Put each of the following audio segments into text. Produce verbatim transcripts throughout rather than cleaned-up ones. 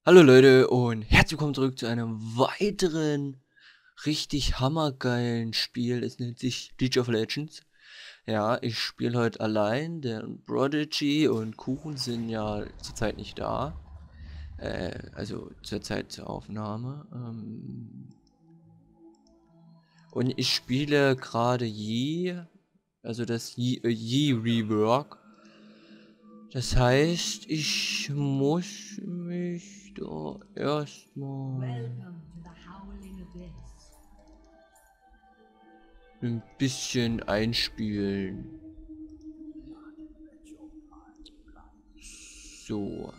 Hallo Leute und herzlich willkommen zurück zu einem weiteren richtig hammergeilen Spiel. Es nennt sich League of Legends. Ja, ich spiele heute allein, denn Prodigy und Kuchen sind ja zurzeit nicht da. Äh, also zur Zeit zur Aufnahme. Ähm, und ich spiele gerade Yi, also das Yi, äh, Yi Rework. Das heißt, ich muss mich da erstmal ein bisschen einspielen. So.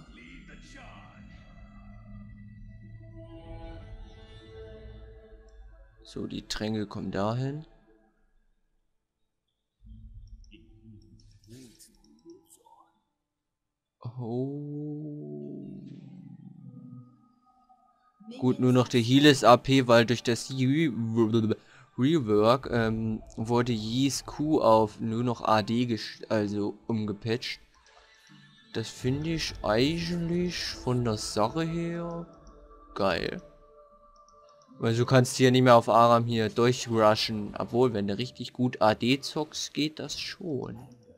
So, die Tränke kommen dahin. Oh. Gut, nur noch der Heal ist A P, weil durch das Re Rework ähm, wurde Yis Q auf nur noch A D also umgepatcht. Das finde ich eigentlich von der Sache her geil. Weil du kannst hier nicht mehr auf Aram hier durchrushen. Obwohl, wenn du richtig gut A D zockst, geht das schon.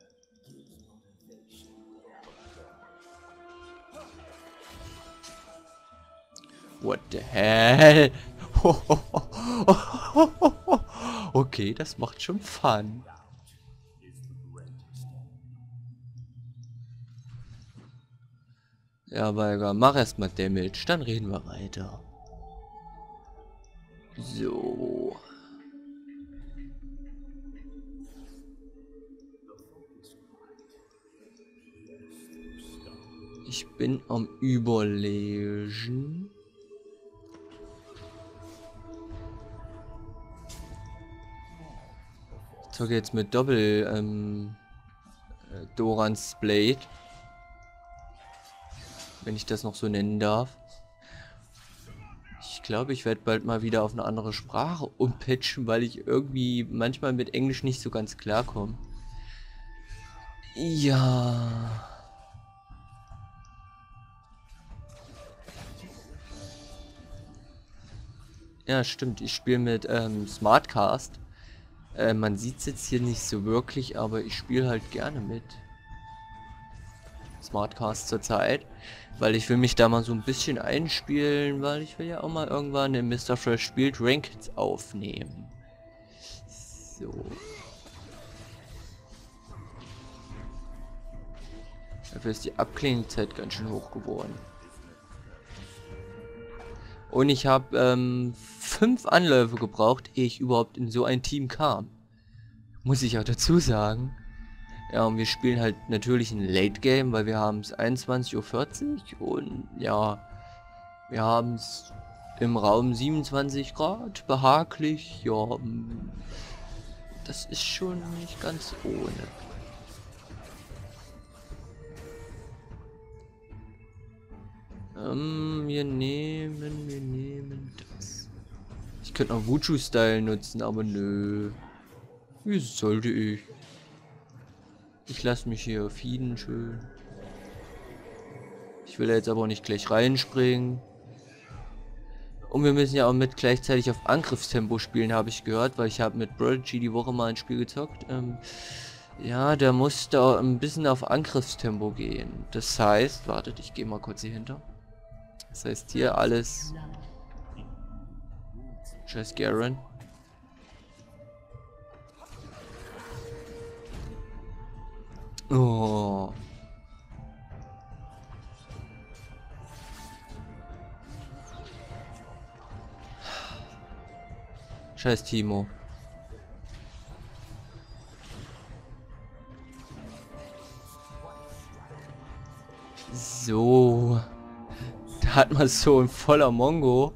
What the hell? Okay, das macht schon Fun. Ja, Balga, mach erstmal Damage, dann reden wir weiter. So. Ich bin am Überlegen. Ich zocke jetzt mit Doppel ähm, Dorans Blade. Wenn ich das noch so nennen darf. Ich glaube, ich werde bald mal wieder auf eine andere Sprache umpatchen, weil ich irgendwie manchmal mit Englisch nicht so ganz klarkomme. Ja. Ja, stimmt. Ich spiele mit ähm, Smartcast. Äh, man sieht es jetzt hier nicht so wirklich, aber ich spiele halt gerne mit Smartcast zurzeit. Weil ich will mich da mal so ein bisschen einspielen, weil ich will ja auch mal irgendwann in Mister Fresh spielt Ranked aufnehmen. So. Dafür ist die Abklingzeit ganz schön hoch geworden. Und ich habe ähm, fünf Anläufe gebraucht, ehe ich überhaupt in so ein Team kam. Muss ich auch dazu sagen. Ja, und wir spielen halt natürlich ein Late Game, weil wir haben es einundzwanzig Uhr vierzig und ja, wir haben es im Raum siebenundzwanzig Grad, behaglich. Ja, das ist schon nicht ganz ohne. Ähm, wir nehmen, wir nehmen das. Ich könnte noch Wuchu-Style nutzen, aber nö. Wie sollte ich? Ich lasse mich hier feeden schön. Ich will jetzt aber auch nicht gleich reinspringen. Und wir müssen ja auch mit gleichzeitig auf Angriffstempo spielen, habe ich gehört, weil ich habe mit Prodigy die Woche mal ein Spiel gezockt. Ähm, ja, der muss da ein bisschen auf Angriffstempo gehen. Das heißt, wartet, ich gehe mal kurz hier hinter. Das heißt hier alles. Scheiß Garen. Oh. Scheiß Timo. So. Da hat man so ein voller Mongo.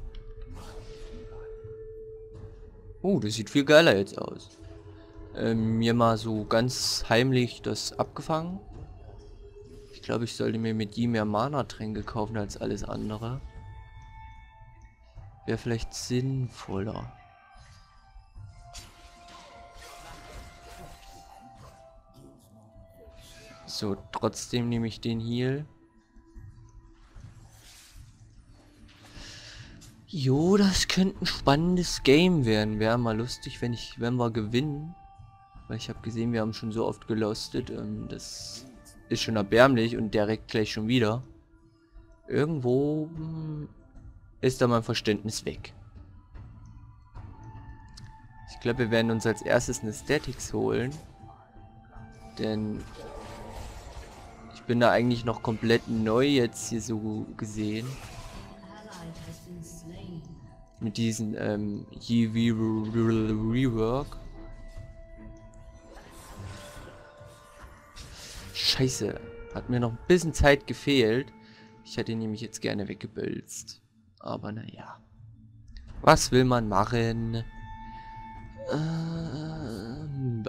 Oh, das sieht viel geiler jetzt aus. Ähm, mir mal so ganz heimlich das abgefangen. Ich glaube, ich sollte mir mit die mehr Mana-Tränke kaufen als alles andere. Wäre vielleicht sinnvoller. So, trotzdem nehme ich den Heal. Jo, das könnte ein spannendes Game werden. Wäre mal lustig, wenn ich, wenn wir gewinnen. Weil ich habe gesehen, wir haben schon so oft gelostet. Ähm, das ist schon erbärmlich und direkt gleich schon wieder. Irgendwo hm, ist da mein Verständnis weg. Ich glaube, wir werden uns als erstes eine Statics holen. Denn ich bin da eigentlich noch komplett neu jetzt hier so gesehen. Mit diesen ähm, Ye Rework. Scheiße. Hat mir noch ein bisschen Zeit gefehlt. Ich hätte ihn nämlich jetzt gerne weggebölzt. Aber naja. Was will man machen? Ähm,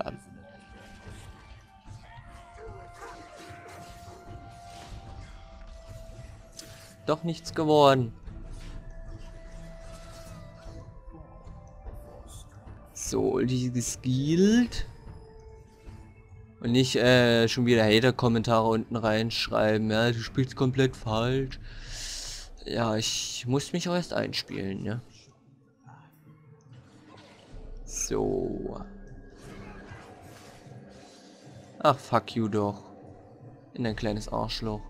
Doch nichts geworden. So, die geskillt. Und nicht äh, schon wieder Hater-Kommentare unten reinschreiben. Ja, du spielst komplett falsch. Ja, ich muss mich auch erst einspielen, ne? So. Ach, fuck you doch. In ein kleines Arschloch.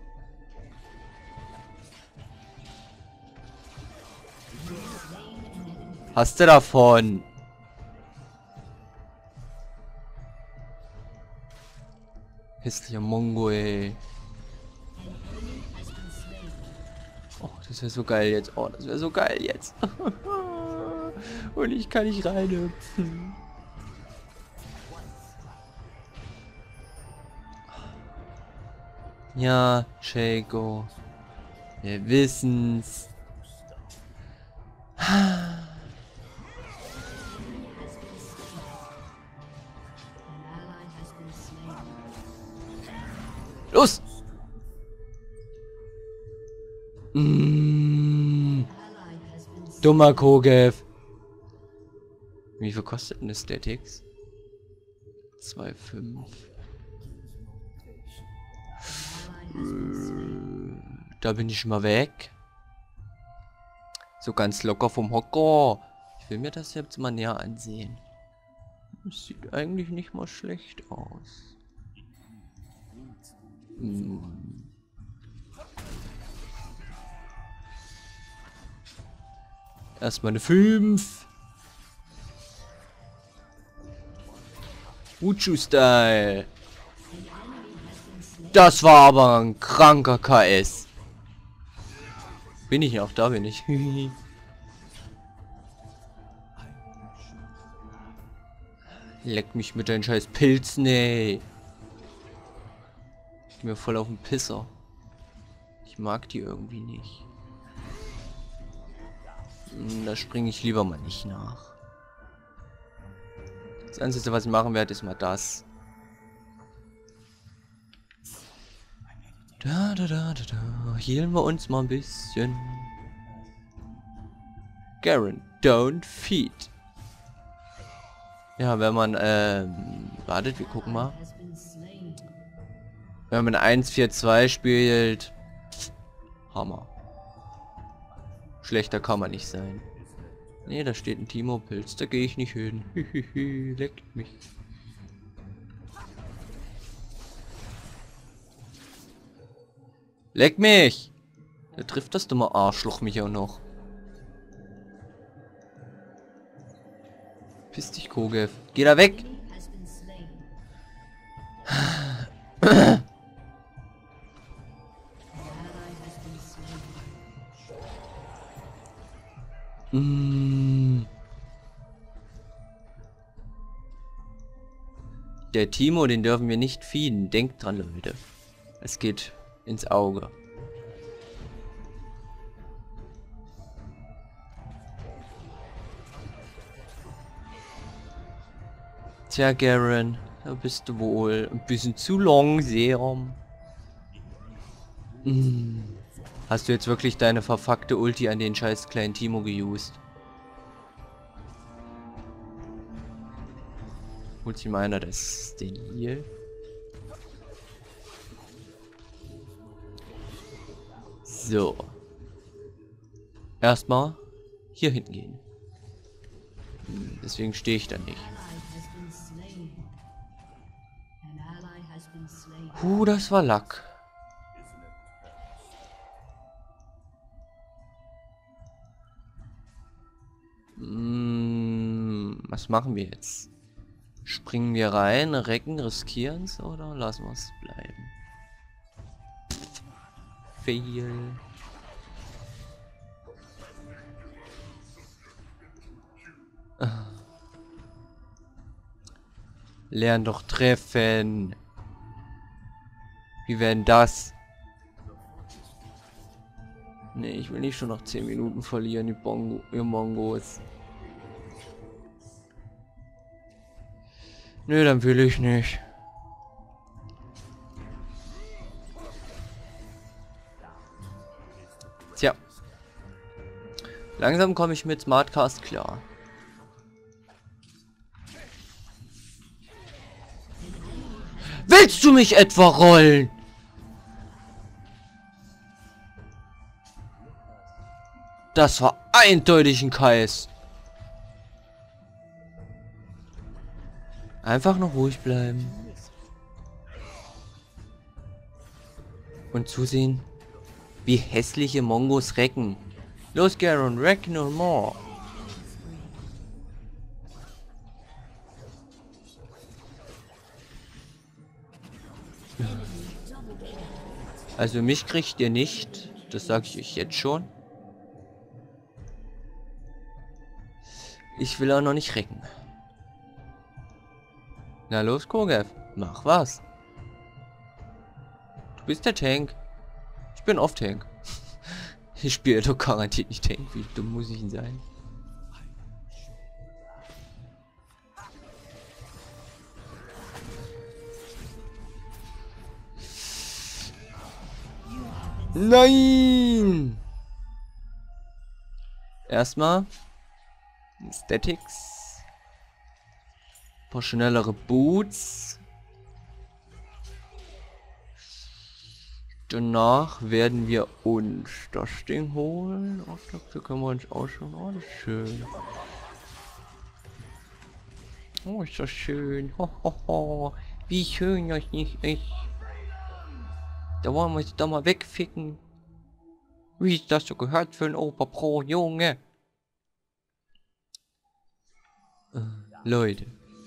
Hast du davon? Hässlicher Mongo, ey. Oh, das wäre so geil jetzt. Oh, das wäre so geil jetzt. Und ich kann nicht reinhüpfen. Ja, Shaco. Wir wissen's. Los! Mm. Dummer Kogev. Wie viel kostet eine Statics? zwei Komma fünf. Da bin ich mal weg. So ganz locker vom Hocker. Ich will mir das jetzt mal näher ansehen. Das sieht eigentlich nicht mal schlecht aus. Hm. Erstmal eine fünf. Uchu-Style. Das war aber ein kranker K S. Bin ich noch da, bin ich. Leck mich mit deinen scheiß Pilzen, ey. Ich bin mir voll auf den Pisser. Ich mag die irgendwie nicht. Da springe ich lieber mal nicht nach. Das Einzige, was ich machen werde, ist mal das. Da, da, da, da, da. Healen wir uns mal ein bisschen. Garen, don't feed. Ja, wenn man, ähm, wartet, wir gucken mal. Wenn man eins vier zwei spielt, Hammer. Schlechter kann man nicht sein. Nee, da steht ein Timo-Pilz, da gehe ich nicht hin. Leckt mich. Leck mich! Da trifft das dumme Arschloch mich auch noch. Piss dich, Kogev. Geh da weg! mm. Der Timo, den dürfen wir nicht feeden. Denkt dran, Leute. Es geht ins Auge. Tja, Garen, da bist du wohl ein bisschen zu langsam. Mm. Hast du jetzt wirklich deine verfuckte Ulti an den scheiß kleinen Timo geused? Holt sich mal einer das den hier. So. Erstmal hier hinten gehen. Hm, deswegen stehe ich da nicht. Puh, das war Lack. Hm, was machen wir jetzt? Springen wir rein, recken, riskieren es oder lassen wir es bleiben? Fail. Lern doch treffen. Wie werden das? Nee, ich will nicht schon nach zehn Minuten verlieren, die Bongo, ihr Mongos. Nö, dann will ich nicht. Tja. Langsam komme ich mit Smartcast klar. Willst du mich etwa rollen? Das war eindeutig ein K S. Einfach noch ruhig bleiben. Und zusehen, wie hässliche Mongos recken. Los, Garon, wreck no more. Also mich kriegt ihr nicht. Das sage ich euch jetzt schon. Ich will auch noch nicht recken. Na los, Kogev, mach was. Du bist der Tank. Ich bin oft Tank. Ich spiele doch garantiert nicht Tank. Wie dumm muss ich ihn sein? Nein! Erstmal Statics. Ein paar schnellere Boots. Danach werden wir uns das Ding holen. Ach, da können wir uns auch schon. Oh, das ist schön. Oh, ist das schön. Ho, ho, ho. Wie schön das nicht ist. Da wollen wir uns doch mal wegficken. Wie ist das so gehört für ein Opa Pro, Junge? Äh, Leute.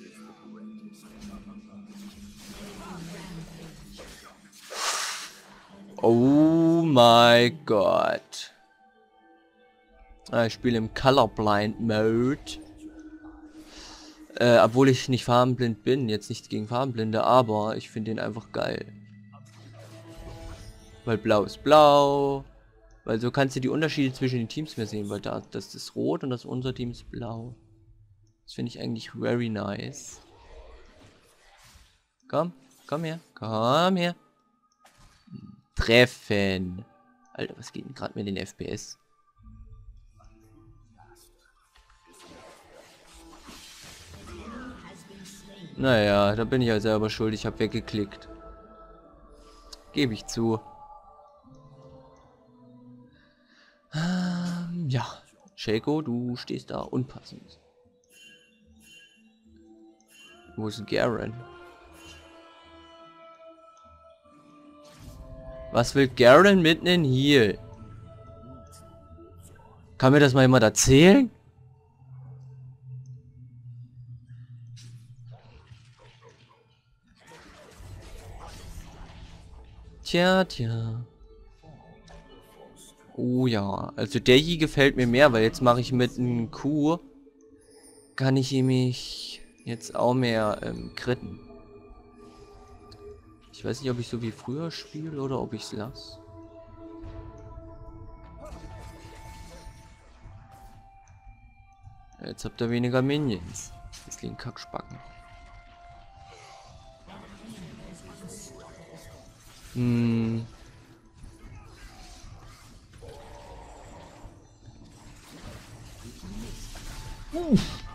Oh mein Gott. Ah, ich spiele im Colorblind Mode. Äh, obwohl ich nicht farbenblind bin. Jetzt nichts gegen Farbenblinde, aber ich finde den einfach geil. Weil blau ist blau. Weil so kannst du die Unterschiede zwischen den Teams mehr sehen. Weil da das ist rot und das unser Team ist blau. Das finde ich eigentlich very nice. Komm, komm her. Komm her. Treffen. Alter, was geht denn gerade mit den F P S? Naja, da bin ich ja selber schuld. Ich habe weggeklickt. Gebe ich zu. Ähm, ja. Shaco, du stehst da unpassend. Wo ist Garen? Was will Garen mit nen Heal? Kann mir das mal jemand erzählen? Tja, tja. Oh ja, also der hier gefällt mir mehr, weil jetzt mache ich mit einem Q, kann ich mich jetzt auch mehr ähm, kritten. Ich weiß nicht, ob ich so wie früher spiele oder ob ich es lasse. Jetzt habt ihr weniger Minions. Das liegen Kackspacken. Hm. Uff.